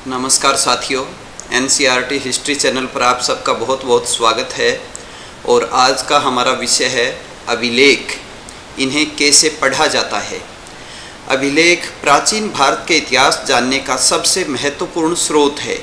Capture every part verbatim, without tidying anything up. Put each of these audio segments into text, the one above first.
नमस्कार साथियों, N C R T history channel पर आप सबका बहुत बहुत स्वागत है। और आज का हमारा विषय है अभिलेख। इन्हें कैसे पढ़ा जाता है। अभिलेख प्राचीन भारत के इतिहास जानने का सबसे महत्वपूर्ण स्रोत है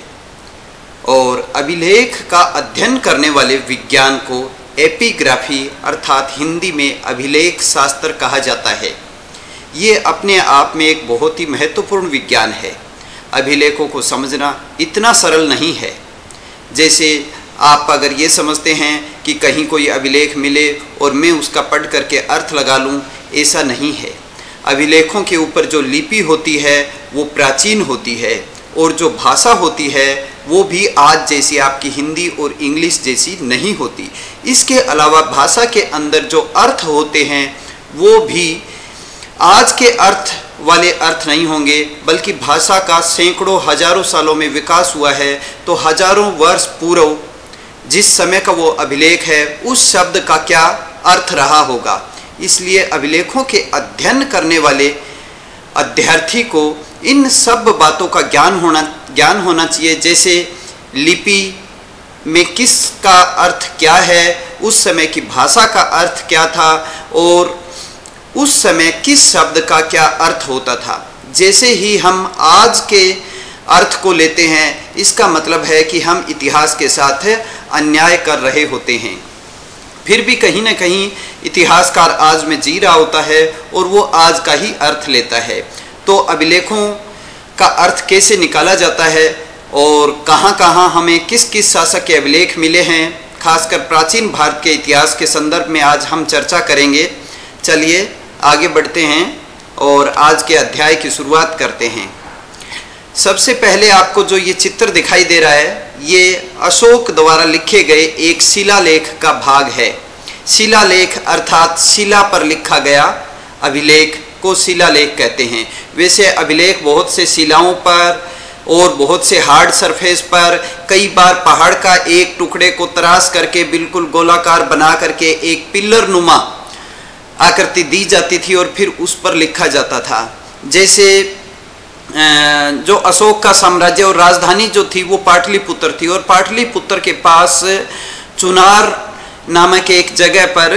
और अभिलेख का अध्ययन करने वाले विज्ञान को एपिग्राफी अर्थात हिंदी में अभिलेख शास्त्र कहा जाता है। ये अपने आप में एक बहुत ही महत्वपूर्ण विज्ञान है। अभिलेखों को समझना इतना सरल नहीं है जैसे आप अगर ये समझते हैं कि कहीं कोई अभिलेख मिले और मैं उसका पढ़ करके अर्थ लगा लूँ, ऐसा नहीं है। अभिलेखों के ऊपर जो लिपि होती है वो प्राचीन होती है और जो भाषा होती है वो भी आज जैसी आपकी हिंदी और इंग्लिश जैसी नहीं होती। इसके अलावा भाषा के अंदर जो अर्थ होते हैं वो भी आज के अर्थ वाले अर्थ नहीं होंगे, बल्कि भाषा का सैकड़ों हजारों सालों में विकास हुआ है। तो हजारों वर्ष पूर्व जिस समय का वो अभिलेख है उस शब्द का क्या अर्थ रहा होगा। इसलिए अभिलेखों के अध्ययन करने वाले अध्यार्थी को इन सब बातों का ज्ञान होना ज्ञान होना चाहिए। जैसे लिपि में किसका अर्थ क्या है, उस समय की भाषा का अर्थ क्या था और उस समय किस शब्द का क्या अर्थ होता था। जैसे ही हम आज के अर्थ को लेते हैं, इसका मतलब है कि हम इतिहास के साथ अन्याय कर रहे होते हैं। फिर भी कहीं ना कहीं इतिहासकार आज में जी रहा होता है और वो आज का ही अर्थ लेता है। तो अभिलेखों का अर्थ कैसे निकाला जाता है और कहाँ कहाँ हमें किस किस शासक के अभिलेख मिले हैं, खासकर प्राचीन भारत के इतिहास के संदर्भ में आज हम चर्चा करेंगे। चलिए आगे बढ़ते हैं और आज के अध्याय की शुरुआत करते हैं। सबसे पहले आपको जो ये चित्र दिखाई दे रहा है, ये अशोक द्वारा लिखे गए एक शिलालेख का भाग है। शिलालेख अर्थात शिला पर लिखा गया अभिलेख को शिलालेख कहते हैं। वैसे अभिलेख बहुत से शिलाओं पर और बहुत से हार्ड सरफेस पर, कई बार पहाड़ का एक टुकड़े को तराश करके बिल्कुल गोलाकार बना करके एक पिल्लर नुमा आकृति दी जाती थी और फिर उस पर लिखा जाता था। जैसे जो अशोक का साम्राज्य और राजधानी जो थी वो पाटलिपुत्र थी और पाटलिपुत्र के पास चुनार नामक एक जगह पर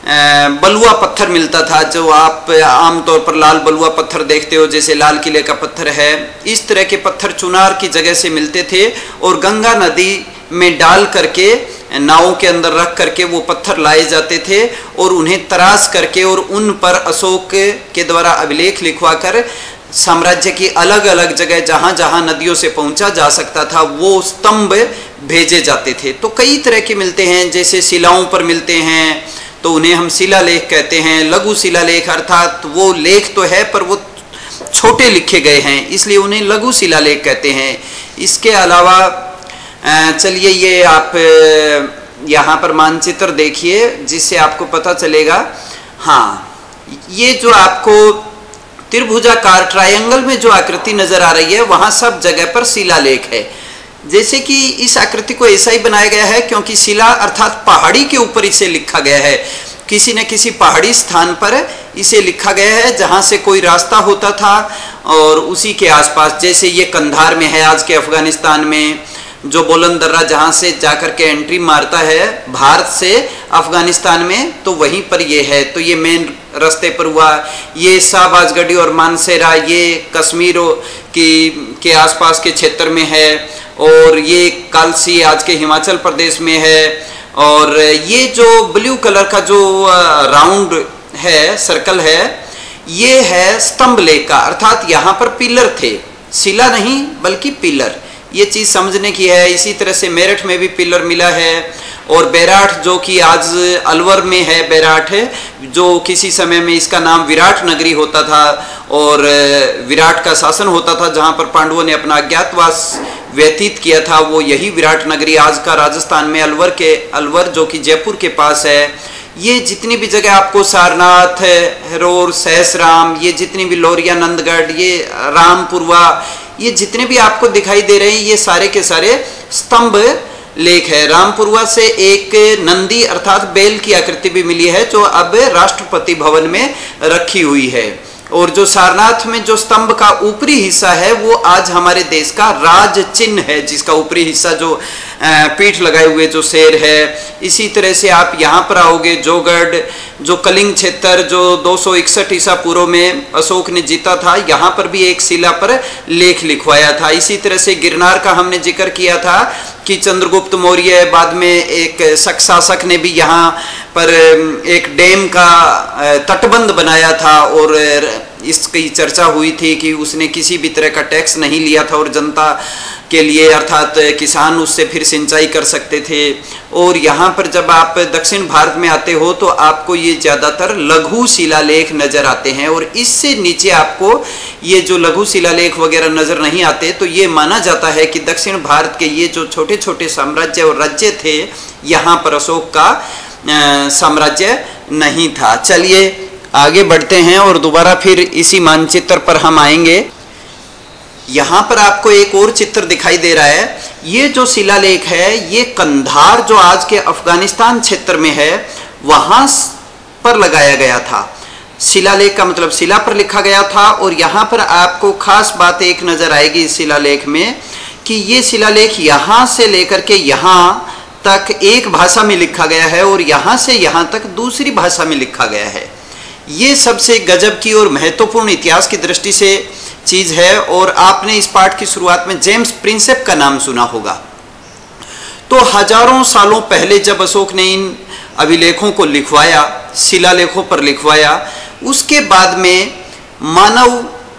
बलुआ पत्थर मिलता था, जो आप आमतौर पर लाल बलुआ पत्थर देखते हो, जैसे लाल किले का पत्थर है। इस तरह के पत्थर चुनार की जगह से मिलते थे और गंगा नदी में डाल करके नावों के अंदर रख करके वो पत्थर लाए जाते थे और उन्हें तराश करके और उन पर अशोक के द्वारा अभिलेख लिखवा कर साम्राज्य की अलग अलग जगह जहाँ जहाँ नदियों से पहुँचा जा सकता था वो स्तंभ भेजे जाते थे। तो कई तरह के मिलते हैं, जैसे शिलाओं पर मिलते हैं तो उन्हें हम शिलालेख कहते हैं। लघु शिलालेख अर्थात वो लेख तो है पर वो छोटे लिखे गए हैं, इसलिए उन्हें लघु शिलालेख कहते हैं। इसके अलावा चलिए ये आप यहाँ पर मानचित्र देखिए जिससे आपको पता चलेगा। हाँ, ये जो आपको त्रिभुजाकार ट्रायंगल में जो आकृति नजर आ रही है वहाँ सब जगह पर शिलालेख है। जैसे कि इस आकृति को ऐसा ही बनाया गया है क्योंकि शिला अर्थात पहाड़ी के ऊपर इसे लिखा गया है। किसी न किसी पहाड़ी स्थान पर इसे लिखा गया है जहाँ से कोई रास्ता होता था और उसी के आसपास, जैसे ये कंधार में है आज के अफगानिस्तान में, जो बोलन दर्रा जहाँ से जाकर के एंट्री मारता है भारत से अफगानिस्तान में, तो वहीं पर ये है। तो ये मेन रास्ते पर हुआ। ये शाहबाजगढ़ी और मानसेरा ये कश्मीर की के आसपास के क्षेत्र में है और ये कालसी आज के हिमाचल प्रदेश में है। और ये जो ब्लू कलर का जो राउंड है, सर्कल है, ये है स्तंभ लेख का, अर्थात यहाँ पर पिलर थे, शिला नहीं बल्कि पिलर। ये चीज़ समझने की है। इसी तरह से मेरठ में भी पिलर मिला है और बैराठ जो कि आज अलवर में है, बैराठ है जो किसी समय में इसका नाम विराट नगरी होता था और विराट का शासन होता था जहाँ पर पांडवों ने अपना अज्ञातवास व्यतीत किया था, वो यही विराट नगरी आज का राजस्थान में अलवर के अलवर जो कि जयपुर के पास है। ये जितनी भी जगह आपको सारनाथ, हरोर, सहसराम, ये जितनी भी लोरिया, नंदगढ़, ये रामपुरवा, ये जितने भी आपको दिखाई दे रहे हैं ये सारे के सारे स्तंभ लेख है। रामपुरवा से एक नंदी अर्थात बैल की आकृति भी मिली है जो अब राष्ट्रपति भवन में रखी हुई है। और जो सारनाथ में जो स्तंभ का ऊपरी हिस्सा है वो आज हमारे देश का राज चिन्ह है, जिसका ऊपरी हिस्सा जो पीठ लगाए हुए जो शेर है। इसी तरह से आप यहाँ पर आओगे, जोगढ़ जो कलिंग क्षेत्र जो दो सौ इकसठ ईसा पूर्व में अशोक ने जीता था, यहाँ पर भी एक शिला पर लेख लिखवाया था। इसी तरह से गिरनार का हमने जिक्र किया था कि चंद्रगुप्त मौर्य बाद में एक शक शासक ने भी यहाँ पर एक डैम का तटबंध बनाया था और इसकी चर्चा हुई थी कि उसने किसी भी तरह का टैक्स नहीं लिया था और जनता के लिए अर्थात किसान उससे फिर सिंचाई कर सकते थे। और यहाँ पर जब आप दक्षिण भारत में आते हो तो आपको ये ज़्यादातर लघु शिलालेख नज़र आते हैं और इससे नीचे आपको ये जो लघु शिलालेख वगैरह नज़र नहीं आते। तो ये माना जाता है कि दक्षिण भारत के ये जो छोटे छोटे साम्राज्य और राज्य थे, यहाँ पर अशोक का साम्राज्य नहीं था। चलिए आगे बढ़ते हैं और दोबारा फिर इसी मानचित्र पर हम आएंगे। यहाँ पर आपको एक और चित्र दिखाई दे रहा है। ये जो शिलालेख है ये कंधार जो आज के अफगानिस्तान क्षेत्र में है वहाँ पर लगाया गया था। शिलालेख का मतलब शिला पर लिखा गया था। और यहाँ पर आपको खास बात एक नज़र आएगी इस शिलालेख में कि ये शिलालेख यहाँ से लेकर के यहाँ तक एक भाषा में लिखा गया है और यहाँ से यहाँ तक दूसरी भाषा में लिखा गया है। ये सबसे गजब की और महत्वपूर्ण इतिहास की दृष्टि से चीज़ है। और आपने इस पाठ की शुरुआत में जेम्स प्रिंसेप का नाम सुना होगा। तो हजारों सालों पहले जब अशोक ने इन अभिलेखों को लिखवाया, शिलालेखों पर लिखवाया, उसके बाद में मानव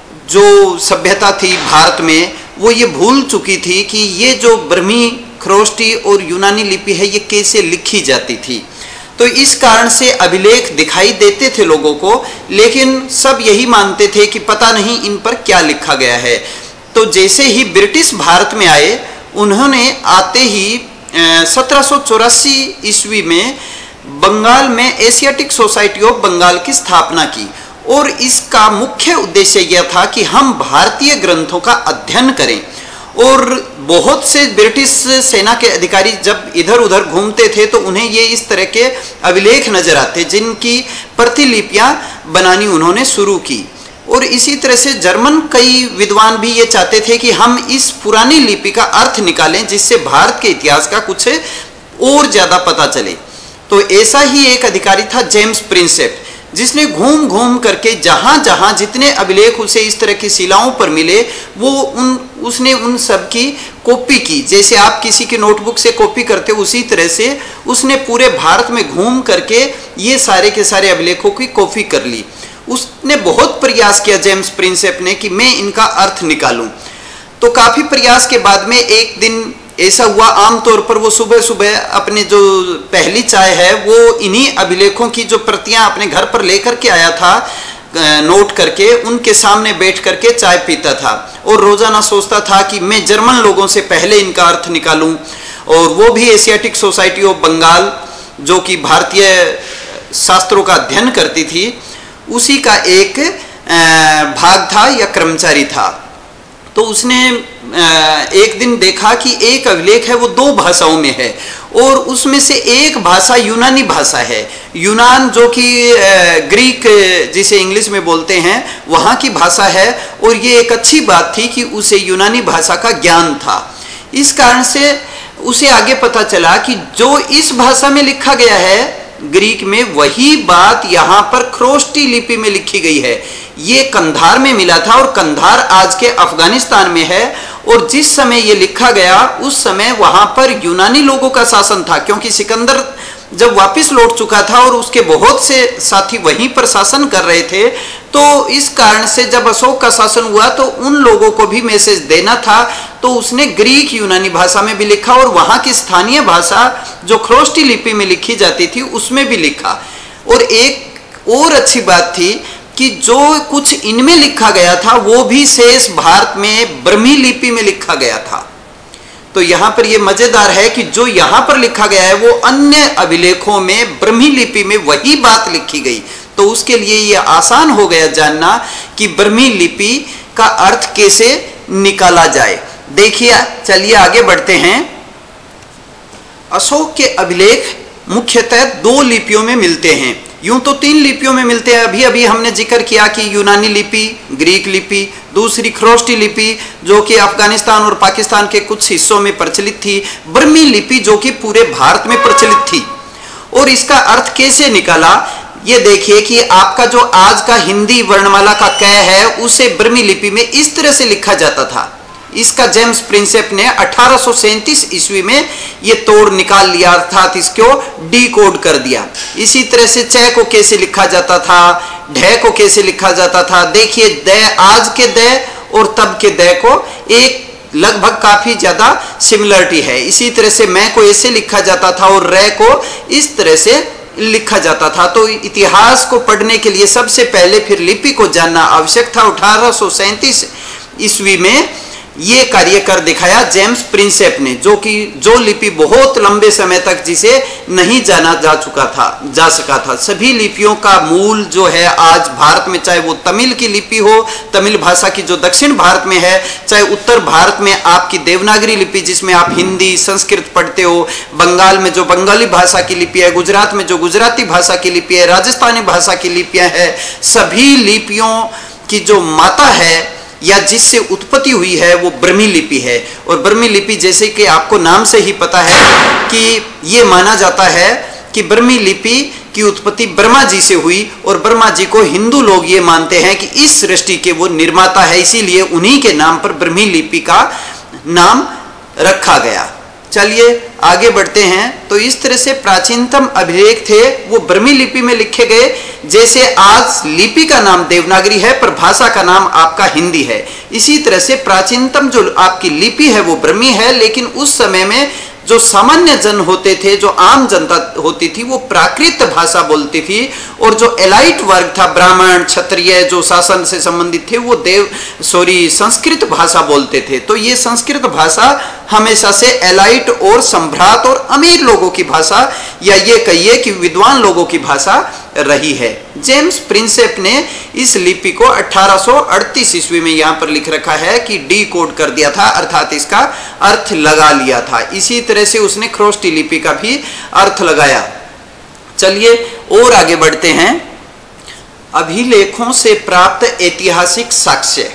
जो सभ्यता थी भारत में वो ये भूल चुकी थी कि ये जो ब्रह्मी, ख्रोष्टी और यूनानी लिपि है ये कैसे लिखी जाती थी। तो इस कारण से अभिलेख दिखाई देते थे लोगों को, लेकिन सब यही मानते थे कि पता नहीं इन पर क्या लिखा गया है। तो जैसे ही ब्रिटिश भारत में आए, उन्होंने आते ही सत्रह सौ चौरासी ईस्वी में बंगाल में एशियाटिक सोसाइटी ऑफ बंगाल की स्थापना की। और इसका मुख्य उद्देश्य यह था कि हम भारतीय ग्रंथों का अध्ययन करें। और बहुत से ब्रिटिश सेना के अधिकारी जब इधर उधर घूमते थे तो उन्हें ये इस तरह के अभिलेख नजर आते जिनकी प्रतिलिपियां बनानी उन्होंने शुरू की। और इसी तरह से जर्मन कई विद्वान भी ये चाहते थे कि हम इस पुरानी लिपि का अर्थ निकालें जिससे भारत के इतिहास का कुछ और ज़्यादा पता चले। तो ऐसा ही एक अधिकारी था जेम्स प्रिंसेप, जिसने घूम घूम करके जहाँ जहाँ जितने अभिलेख उसे इस तरह की शिलाओं पर मिले वो उन उसने उन सब की कॉपी की। जैसे आप किसी की नोटबुक से कॉपी करते उसी तरह से उसने पूरे भारत में घूम करके ये सारे के सारे अभिलेखों की कॉपी कर ली। उसने बहुत प्रयास किया जेम्स प्रिंसेप ने कि मैं इनका अर्थ निकालूं। तो काफ़ी प्रयास के बाद में एक दिन ऐसा हुआ, आमतौर पर वो सुबह सुबह अपने जो पहली चाय है वो इन्हीं अभिलेखों की जो प्रतियां अपने घर पर लेकर के आया था, नोट करके उनके सामने बैठ करके चाय पीता था और रोज़ाना सोचता था कि मैं जर्मन लोगों से पहले इनका अर्थ निकालूं। और वो भी एशियाटिक सोसाइटी ऑफ बंगाल जो कि भारतीय शास्त्रों का अध्ययन करती थी उसी का एक भाग था या कर्मचारी था। तो उसने एक दिन देखा कि एक अभिलेख है वो दो भाषाओं में है और उसमें से एक भाषा यूनानी भाषा है। यूनान जो कि ग्रीक जिसे इंग्लिश में बोलते हैं वहाँ की भाषा है। और ये एक अच्छी बात थी कि उसे यूनानी भाषा का ज्ञान था। इस कारण से उसे आगे पता चला कि जो इस भाषा में लिखा गया है ग्रीक में, वही बात यहाँ पर ख्रोष्टी लिपि में लिखी गई है। ये कंधार में मिला था और कंधार आज के अफगानिस्तान में है। और जिस समय ये लिखा गया उस समय वहाँ पर यूनानी लोगों का शासन था, क्योंकि सिकंदर जब वापस लौट चुका था और उसके बहुत से साथी वहीं पर शासन कर रहे थे। तो इस कारण से जब अशोक का शासन हुआ तो उन लोगों को भी मैसेज देना था, तो उसने ग्रीक यूनानी भाषा में भी लिखा और वहाँ की स्थानीय भाषा जो ख्रोष्टी लिपि में लिखी जाती थी उसमें भी लिखा। और एक और अच्छी बात थी कि जो कुछ इनमें लिखा गया था वो भी शेष भारत में ब्रह्मी लिपि में लिखा गया था। तो यहाँ पर ये मजेदार है कि जो यहाँ पर लिखा गया है वो अन्य अभिलेखों में ब्रह्मी लिपि में वही बात लिखी गई। तो उसके लिए ये आसान हो गया जानना कि ब्रह्मी लिपि का अर्थ कैसे निकाला जाए। देखिए, चलिए आगे बढ़ते हैं। अशोक के अभिलेख मुख्यतः दो लिपियों में मिलते हैं, यूं तो तीन लिपियों में मिलते हैं। अभी अभी हमने जिक्र किया कि यूनानी लिपि, ग्रीक लिपि, दूसरी ख्रोष्टी लिपि जो कि अफगानिस्तान और पाकिस्तान के कुछ हिस्सों में प्रचलित थी, बर्मी लिपि जो कि पूरे भारत में प्रचलित थी। और इसका अर्थ कैसे निकाला, ये देखिए कि आपका जो आज का हिंदी वर्णमाला का क है उसे बर्मी लिपि में इस तरह से लिखा जाता था। इसका जेम्स प्रिंसेप ने अठारह सौ सैंतीस ईस्वी में ये तोड़ निकाल लिया, अर्थात इसको डी कोड कर दिया। इसी तरह से च को कैसे लिखा जाता था, ढ को कैसे लिखा जाता था। देखिए द, आज के द और तब के द को एक लगभग काफी ज्यादा सिमिलरिटी है। इसी तरह से मैं को ऐसे लिखा जाता था और रे को इस तरह से लिखा जाता था। तो इतिहास को पढ़ने के लिए सबसे पहले फिर लिपि को जानना आवश्यक था। अठारह सौ सैंतीस ईस्वी में ये कार्य कर दिखाया जेम्स प्रिंसेप ने, जो कि जो लिपि बहुत लंबे समय तक जिसे नहीं जाना जा चुका था जा सका था। सभी लिपियों का मूल जो है आज भारत में, चाहे वो तमिल की लिपि हो, तमिल भाषा की जो दक्षिण भारत में है, चाहे उत्तर भारत में आपकी देवनागरी लिपि जिसमें आप हिंदी संस्कृत पढ़ते हो, बंगाल में जो बंगाली भाषा की लिपि है, गुजरात में जो गुजराती भाषा की लिपि है, राजस्थानी भाषा की लिपियां है, सभी लिपियों की जो माता है या जिससे उत्पत्ति हुई है वो बर्मी लिपि है। और बर्मी लिपि जैसे कि आपको नाम से ही पता है कि ये माना जाता है कि बर्मी लिपि की उत्पत्ति ब्रह्मा जी से हुई, और ब्रह्मा जी को हिंदू लोग ये मानते हैं कि इस सृष्टि के वो निर्माता है, इसीलिए उन्हीं के नाम पर बर्मी लिपि का नाम रखा गया। चलिए आगे बढ़ते हैं। तो इस तरह से प्राचीनतम अभिलेख थे वो बर्मी लिपि में लिखे गए। जैसे आज लिपि का नाम देवनागरी है पर भाषा का नाम आपका हिंदी है, इसी तरह से प्राचीनतम जो आपकी लिपि है वो बर्मी है। लेकिन उस समय में जो सामान्य जन होते थे, जो आम जनता होती थी, वो प्राकृत भाषा बोलती थी, और जो एलाइट वर्ग था, ब्राह्मण क्षत्रिय जो शासन से संबंधित थे, वो देव सॉरी संस्कृत भाषा बोलते थे। तो ये संस्कृत भाषा हमेशा से एलाइट और सम्भ्रात और अमीर लोगों की भाषा, या ये कहिए कि विद्वान लोगों की भाषा रही है। जेम्स प्रिंसेप ने इस लिपि को अठारह सौ अड़तीस ईस्वी में यहाँ पर लिख रखा है कि डी कोड कर दिया था, अर्थात इसका अर्थ लगा लिया था। इसी तरह से उसने ख्रोष्टी लिपि का भी अर्थ लगाया। चलिए और आगे बढ़ते हैं। अभिलेखों से प्राप्त ऐतिहासिक साक्ष्य।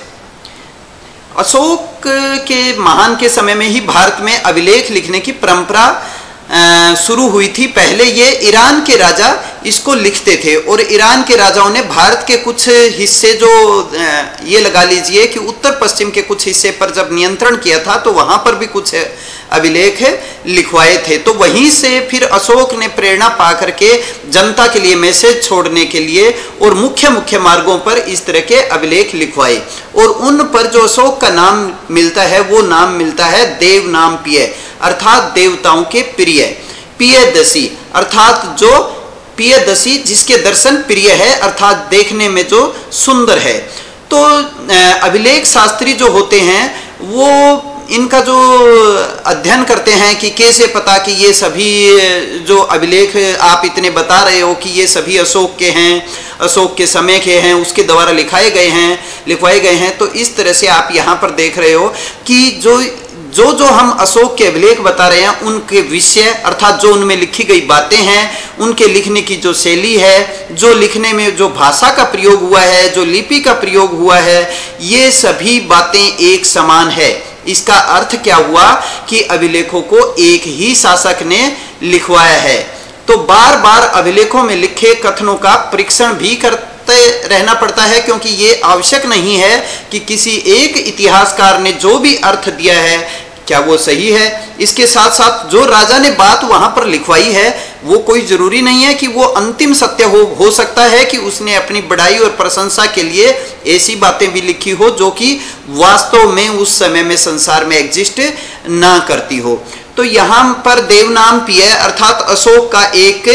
अशोक के महान के समय में ही भारत में अभिलेख लिखने की परंपरा शुरू हुई थी। पहले ये ईरान के राजा इसको लिखते थे, और ईरान के राजाओं ने भारत के कुछ हिस्से जो ये लगा लीजिए कि उत्तर पश्चिम के कुछ हिस्से पर जब नियंत्रण किया था तो वहाँ पर भी कुछ अभिलेख लिखवाए थे। तो वहीं से फिर अशोक ने प्रेरणा पा करके जनता के लिए मैसेज छोड़ने के लिए और मुख्य मुख्य मार्गों पर इस तरह के अभिलेख लिखवाए, और उन पर जो अशोक का नाम मिलता है वो नाम मिलता है देव नाम पिय, अर्थात देवताओं के प्रिय। पियदसी अर्थात जो पियदसी जिसके दर्शन प्रिय है, अर्थात देखने में जो सुंदर है। तो अभिलेख शास्त्री जो होते हैं वो इनका जो अध्ययन करते हैं कि कैसे पता कि ये सभी जो अभिलेख आप इतने बता रहे हो कि ये सभी अशोक के हैं, अशोक के समय के हैं, उसके द्वारा लिखाए गए हैं लिखवाए गए हैं। तो इस तरह से आप यहाँ पर देख रहे हो कि जो जो जो हम अशोक के अभिलेख बता रहे हैं उनके विषय, अर्थात जो उनमें लिखी गई बातें हैं, उनके लिखने की जो शैली है, जो लिखने में जो भाषा का प्रयोग हुआ है, जो लिपि का प्रयोग हुआ है, ये सभी बातें एक समान है। इसका अर्थ क्या हुआ कि अभिलेखों को एक ही शासक ने लिखवाया है। तो बार बार अभिलेखों में लिखे कथनों का परीक्षण भी करते रहना पड़ता है, क्योंकि ये आवश्यक नहीं है कि किसी एक इतिहासकार ने जो भी अर्थ दिया है क्या वो सही है। इसके साथ साथ जो राजा ने बात वहां पर लिखवाई है वो कोई जरूरी नहीं है कि वो अंतिम सत्य हो हो सकता है कि उसने अपनी बड़ाई और प्रशंसा के लिए ऐसी बातें भी लिखी हो जो कि वास्तव में उस समय में संसार में एग्जिस्ट ना करती हो। तो यहाँ पर देवनाम पिय अर्थात अशोक का एक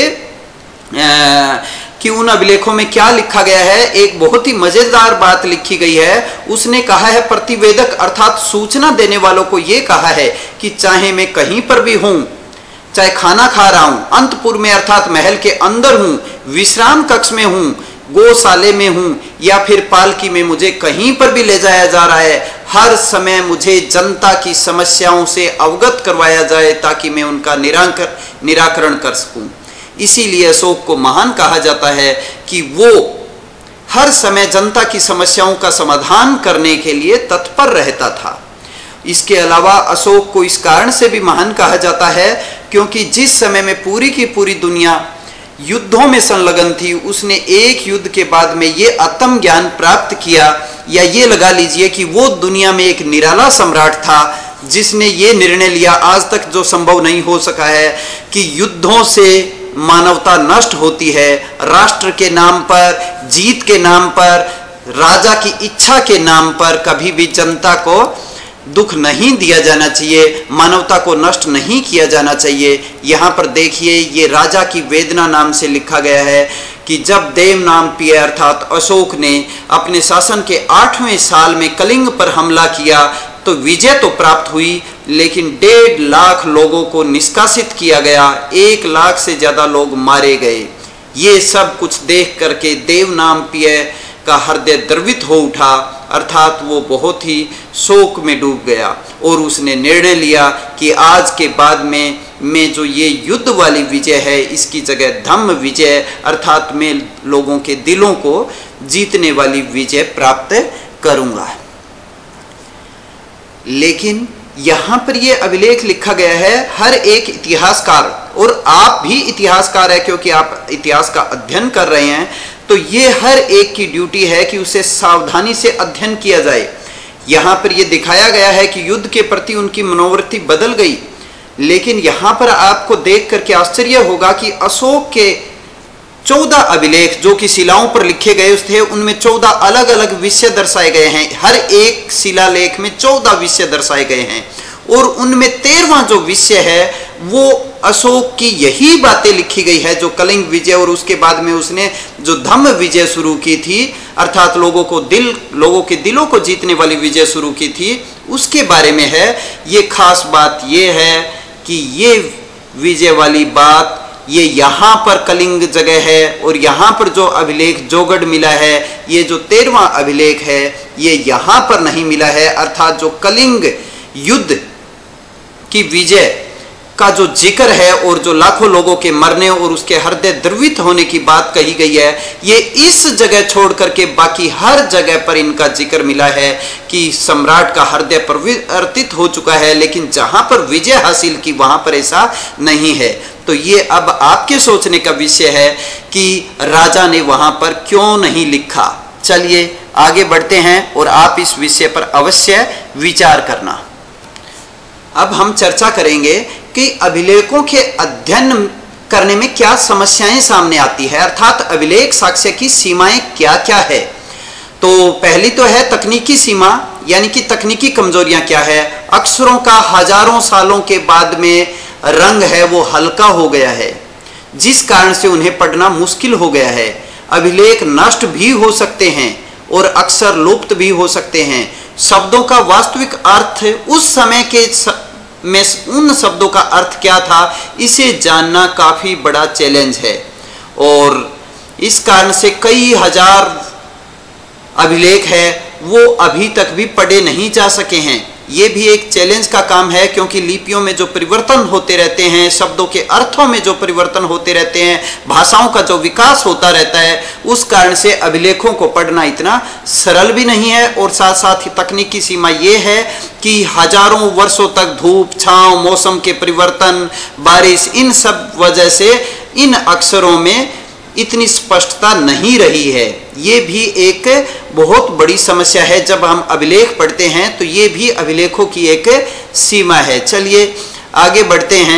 आ, कि उन अभिलेखों में क्या लिखा गया है, एक बहुत ही मजेदार बात लिखी गई है। उसने कहा है प्रतिवेदक अर्थात सूचना देने वालों को ये कहा है कि चाहे मैं कहीं पर भी हूं, चाहे खाना खा रहा हूं, अंतपुर में अर्थात महल के अंदर हूं, विश्राम कक्ष में हूं, गौशाले में हूं, या फिर पालकी में मुझे कहीं पर भी ले जाया जा रहा है, हर समय मुझे जनता की समस्याओं से अवगत करवाया जाए ताकि मैं उनका निराकरण निराकरण कर सकूं। इसीलिए अशोक को महान कहा जाता है कि वो हर समय जनता की समस्याओं का समाधान करने के लिए तत्पर रहता था। इसके अलावा अशोक को इस कारण से भी महान कहा जाता है क्योंकि जिस समय में पूरी की पूरी दुनिया युद्धों में संलग्न थी, उसने एक युद्ध के बाद में ये आत्म ज्ञान प्राप्त किया, या ये लगा लीजिए कि वो दुनिया में एक निराला सम्राट था जिसने ये निर्णय लिया, आज तक जो संभव नहीं हो सका है, कि युद्धों से मानवता नष्ट होती है, राष्ट्र के नाम पर, जीत के नाम पर, राजा की इच्छा के नाम पर कभी भी जनता को दुख नहीं दिया जाना चाहिए, मानवता को नष्ट नहीं किया जाना चाहिए। यहाँ पर देखिए ये राजा की वेदना नाम से लिखा गया है कि जब देव नाम पिया अर्थात अशोक ने अपने शासन के आठवें साल में कलिंग पर हमला किया तो विजय तो प्राप्त हुई, लेकिन डेढ़ लाख लोगों को निष्कासित किया गया, एक लाख से ज़्यादा लोग मारे गए। ये सब कुछ देख करके देव नाम पिया का हृदय द्रवित हो उठा, अर्थात वो बहुत ही शोक में डूब गया और उसने निर्णय लिया कि आज के बाद में मैं जो ये युद्ध वाली विजय है इसकी जगह धम्म विजय अर्थात मैं लोगों के दिलों को जीतने वाली विजय प्राप्त करूंगा। लेकिन यहाँ पर ये अभिलेख लिखा गया है, हर एक इतिहासकार, और आप भी इतिहासकार है क्योंकि आप इतिहास का अध्ययन कर रहे हैं, तो ये हर एक की ड्यूटी है कि उसे सावधानी से अध्ययन किया जाए। यहाँ पर ये दिखाया गया है कि युद्ध के प्रति उनकी मनोवृत्ति बदल गई, लेकिन यहाँ पर आपको देख करके आश्चर्य होगा कि अशोक के चौदह अभिलेख जो कि शिलाओं पर लिखे गए थे, उनमें चौदह अलग अलग विषय दर्शाए गए हैं। हर एक शिलालेख में चौदह विषय दर्शाए गए हैं और उनमें तेरहवां जो विषय है वो अशोक की यही बातें लिखी गई है जो कलिंग विजय और उसके बाद में उसने जो धम्म विजय शुरू की थी अर्थात लोगों को दिल लोगों के दिलों को जीतने वाली विजय शुरू की थी, उसके बारे में है। ये खास बात ये है कि ये विजय वाली बात ये यहाँ पर कलिंग जगह है और यहाँ पर जो अभिलेख जोगढ़ मिला है, ये जो तेरहवां अभिलेख है ये यहाँ पर नहीं मिला है, अर्थात जो कलिंग युद्ध की विजय का जो जिक्र है और जो लाखों लोगों के मरने और उसके हृदय द्रवित होने की बात कही गई है, ये इस जगह छोड़ करके बाकी हर जगह पर इनका जिक्र मिला है कि सम्राट का हृदय परिवर्तित हो चुका है, लेकिन जहां पर विजय हासिल की वहां पर ऐसा नहीं है। तो ये अब आपके सोचने का विषय है कि राजा ने वहां पर क्यों नहीं लिखा। चलिए आगे बढ़ते हैं और आप इस विषय पर अवश्य विचार करना। अब हम चर्चा करेंगे कि अभिलेखों के अध्ययन करने में क्या समस्याएं सामने आती है, अर्थात अभिलेख साक्ष्य की सीमाएं क्या क्या है। तो पहली तो है तकनीकी सीमा, यानी कि तकनीकी कमजोरियां क्या है। अक्षरों का हजारों सालों के बाद में रंग है वो हल्का हो गया है, जिस कारण से उन्हें पढ़ना मुश्किल हो गया है। अभिलेख नष्ट भी हो सकते हैं और अक्षर लुप्त भी हो सकते हैं। शब्दों का वास्तविक अर्थ उस समय के स... में उन शब्दों का अर्थ क्या था, इसे जानना काफी बड़ा चैलेंज है और इस कारण से कई हजार अभिलेख है वो अभी तक भी पढ़े नहीं जा सके हैं। ये भी एक चैलेंज का काम है क्योंकि लिपियों में जो परिवर्तन होते रहते हैं, शब्दों के अर्थों में जो परिवर्तन होते रहते हैं, भाषाओं का जो विकास होता रहता है, उस कारण से अभिलेखों को पढ़ना इतना सरल भी नहीं है। और साथ साथ ही तकनीकी सीमा ये है कि हजारों वर्षों तक धूप छांव, मौसम के परिवर्तन, बारिश, इन सब वजह से इन अक्षरों में इतनी स्पष्टता नहीं रही है। ये भी एक बहुत बड़ी समस्या है। जब हम अभिलेख पढ़ते हैं तो ये भी अभिलेखों की एक सीमा है। चलिए आगे बढ़ते हैं।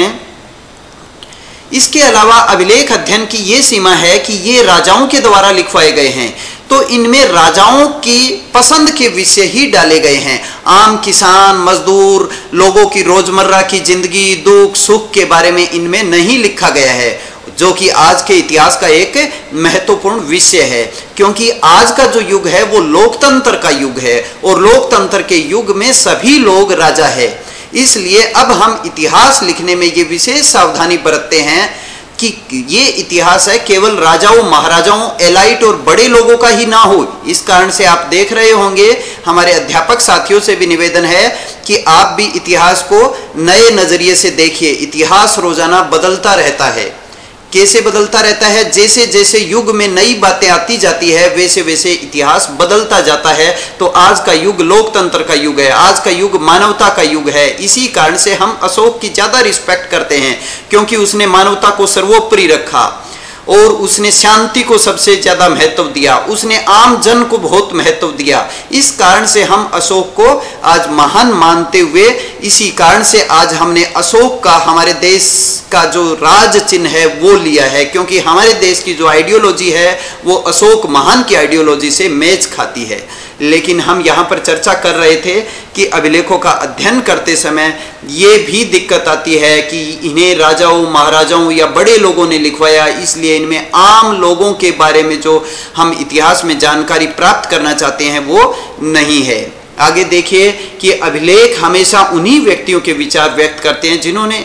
इसके अलावा अभिलेख अध्ययन की ये सीमा है कि ये राजाओं के द्वारा लिखवाए गए हैं, तो इनमें राजाओं की पसंद के विषय ही डाले गए हैं। आम किसान, मजदूर, लोगों की रोजमर्रा की जिंदगी, दुख सुख के बारे में इनमें नहीं लिखा गया है, जो कि आज के इतिहास का एक महत्वपूर्ण विषय है। क्योंकि आज का जो युग है वो लोकतंत्र का युग है और लोकतंत्र के युग में सभी लोग राजा है। इसलिए अब हम इतिहास लिखने में ये विशेष सावधानी बरतते हैं कि ये इतिहास है केवल राजाओं, महाराजाओं, एलाइट और बड़े लोगों का ही ना हो। इस कारण से आप देख रहे होंगे, हमारे अध्यापक साथियों से भी निवेदन है कि आप भी इतिहास को नए नजरिए से देखिए। इतिहास रोजाना बदलता रहता है। कैसे बदलता रहता है? जैसे जैसे युग में नई बातें आती जाती है वैसे वैसे इतिहास बदलता जाता है। तो आज का युग लोकतंत्र का युग है, आज का युग मानवता का युग है। इसी कारण से हम अशोक की ज़्यादा रिस्पेक्ट करते हैं, क्योंकि उसने मानवता को सर्वोपरि रखा और उसने शांति को सबसे ज़्यादा महत्व दिया, उसने आम जन को बहुत महत्व दिया। इस कारण से हम अशोक को आज महान मानते हुए, इसी कारण से आज हमने अशोक का हमारे देश का जो राज चिन्ह है वो लिया है, क्योंकि हमारे देश की जो आइडियोलॉजी है वो अशोक महान की आइडियोलॉजी से मैच खाती है। लेकिन हम यहाँ पर चर्चा कर रहे थे कि अभिलेखों का अध्ययन करते समय ये भी दिक्कत आती है कि इन्हें राजाओं महाराजाओं या बड़े लोगों ने लिखवाया, इसलिए इनमें आम लोगों के बारे में जो हम इतिहास में जानकारी प्राप्त करना चाहते हैं वो नहीं है। आगे देखिए कि अभिलेख हमेशा उन्हीं व्यक्तियों के विचार व्यक्त करते हैं जिन्होंने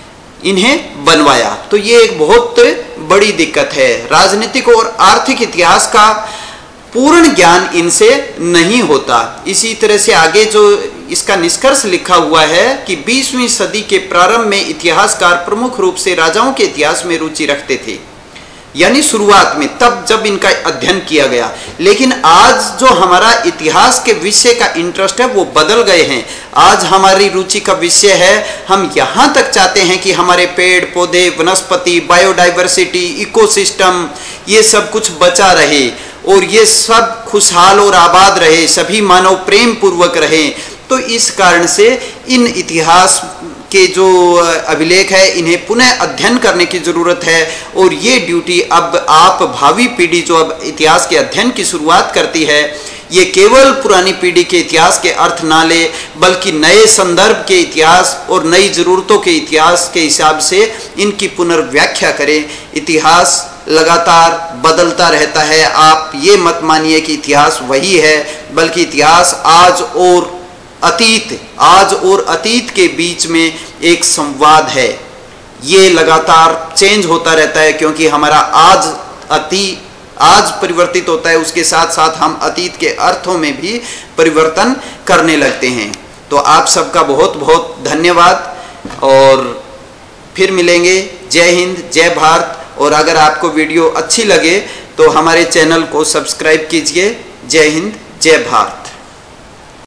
इन्हें बनवाया। तो ये एक बहुत बड़ी दिक्कत है। राजनीतिक और आर्थिक इतिहास का पूर्ण ज्ञान इनसे नहीं होता। इसी तरह से आगे जो इसका निष्कर्ष लिखा हुआ है कि बीसवीं सदी के प्रारंभ में इतिहासकार प्रमुख रूप से राजाओं के इतिहास में रुचि रखते थे, यानी शुरुआत में, तब जब इनका अध्ययन किया गया। लेकिन आज जो हमारा इतिहास के विषय का इंटरेस्ट है वो बदल गए हैं। आज हमारी रुचि का विषय है, हम यहाँ तक चाहते हैं कि हमारे पेड़ पौधे, वनस्पति, बायोडाइवर्सिटी, इकोसिस्टम, ये सब कुछ बचा रहे और ये सब खुशहाल और आबाद रहे, सभी मानव प्रेम पूर्वक रहे। तो इस कारण से इन इतिहास के जो अभिलेख है इन्हें पुनः अध्ययन करने की ज़रूरत है। और ये ड्यूटी अब आप भावी पीढ़ी जो अब इतिहास के अध्ययन की शुरुआत करती है, ये केवल पुरानी पीढ़ी के इतिहास के अर्थ ना ले, बल्कि नए संदर्भ के इतिहास और नई ज़रूरतों के इतिहास के हिसाब से इनकी पुनर्व्याख्या करें। इतिहास लगातार बदलता रहता है। आप ये मत मानिए कि इतिहास वही है, बल्कि इतिहास आज और अतीत आज और अतीत के बीच में एक संवाद है। ये लगातार चेंज होता रहता है, क्योंकि हमारा आज अति आज परिवर्तित होता है, उसके साथ साथ हम अतीत के अर्थों में भी परिवर्तन करने लगते हैं। तो आप सबका बहुत बहुत धन्यवाद और फिर मिलेंगे। जय हिंद, जय भारत। और अगर आपको वीडियो अच्छी लगे तो हमारे चैनल को सब्सक्राइब कीजिए। जय हिंद, जय भारत।